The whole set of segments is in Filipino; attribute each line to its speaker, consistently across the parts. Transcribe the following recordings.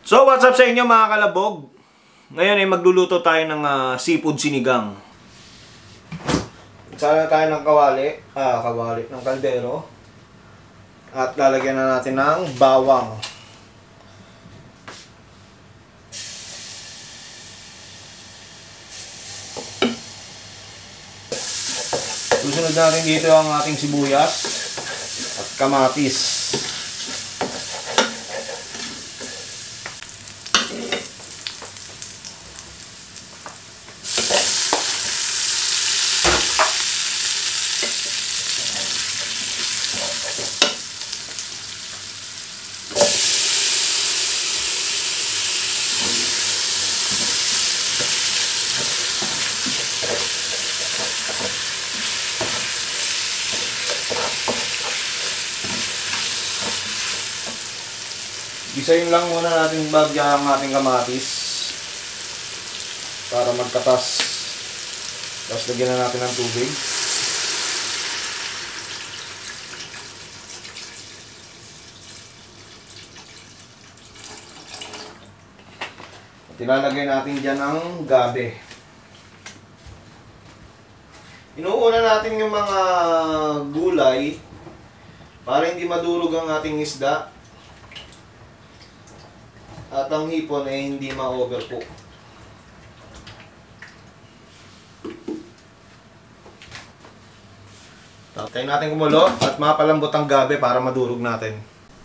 Speaker 1: So what's up sa inyo mga kalabog? Ngayon ay magluluto tayo ng seafood sinigang. Sala tayo ng kawali ng kaldero. At lalagyan na natin ng bawang. Susunod natin dito ang ating sibuyas at kamatis. Isayin lang muna natin bagyan ang ating kamatis para magkatas. Tapos lagyan na natin ng tubig. At ilalagay natin dyan ang gabi. Inuuna natin yung mga gulay para hindi madurog ang ating isda. At ang hipon ay hindi ma-overcook. Tayo natin kumulo at mapalambot ang gabi para madurog natin.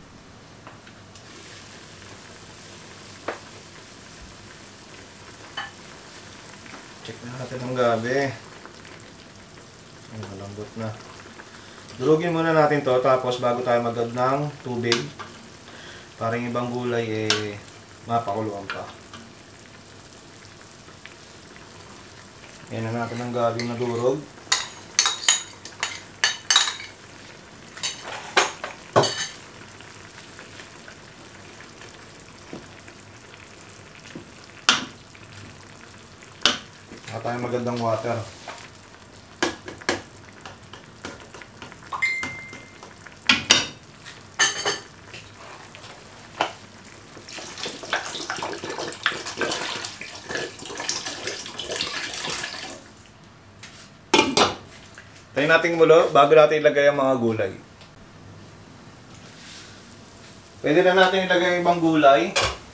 Speaker 1: Check na natin ang gabi. Malambot na. Durugin muna natin to tapos bago tayo mag-add ng tubig. Para yung ibang gulay mapakuluan pa. Yan na natin ang gabi na durog. Saka tayo magandang water. Tayo natin mulo bago natin ilagay ang mga gulay. Pwede na natin ilagay ang ibang gulay.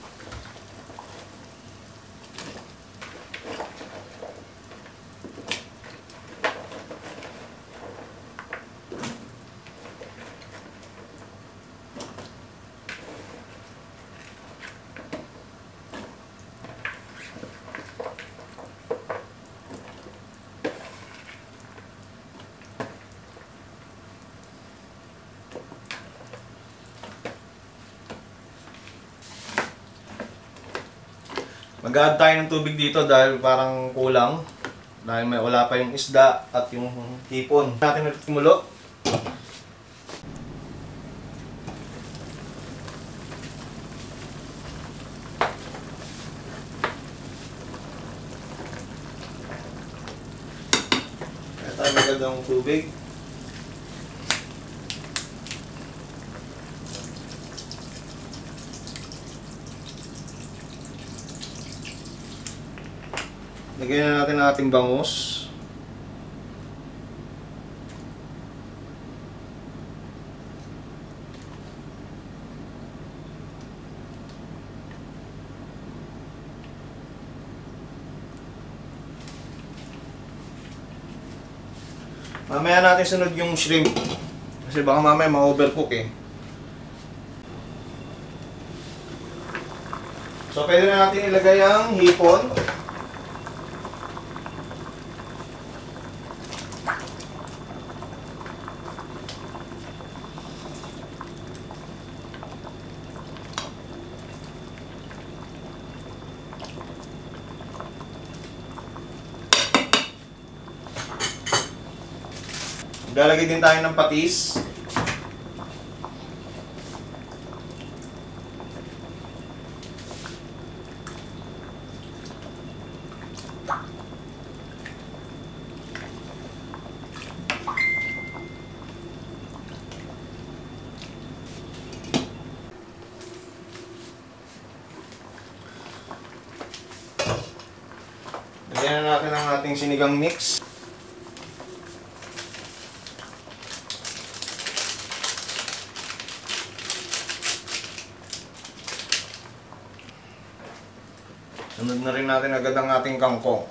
Speaker 1: Mag-add tayo ng tubig dito dahil parang kulang. Dahil wala pa yung isda at yung hipon. Natin ulit kumulo. Kaya tayo mag-add ng tubig. Lagyan na natin ang ating bangus. Mamaya natin sunod yung shrimp. Kasi baka mamaya ma-overcook eh. So pwede na natin ilagay ang hipon. Lalagay din tayo ng patis. Lagyan na natin ang ating sinigang mix. Sunod na rin natin agad ang ating kangkong.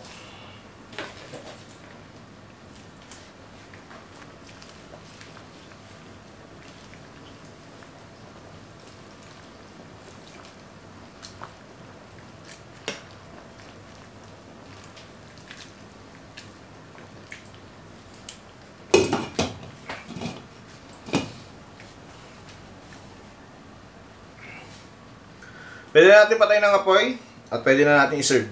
Speaker 1: Pwede na natin patayin ng apoy at pwede na natin i-serve.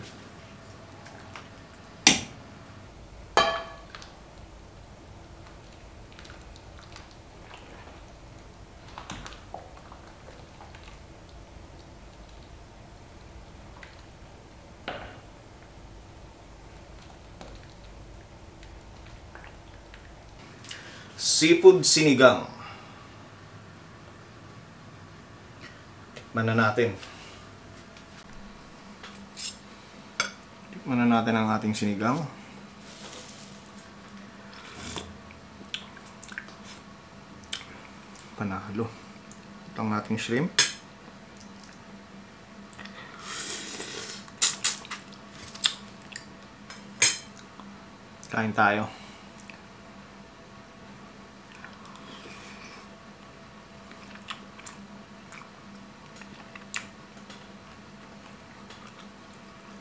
Speaker 1: Seafood sinigang. Tikman na natin. Tikman na natin ang ating sinigang. Panalo. Ito ang ating shrimp. Kain tayo.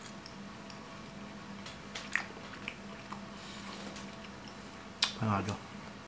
Speaker 1: Panalo.